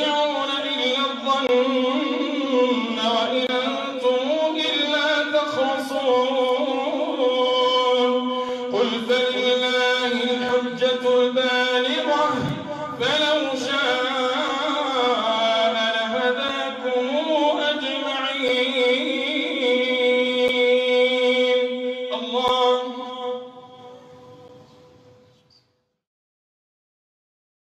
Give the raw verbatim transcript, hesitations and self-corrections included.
تتبعون إلا الظن وإن أنتم إلا تخرصون قل فلله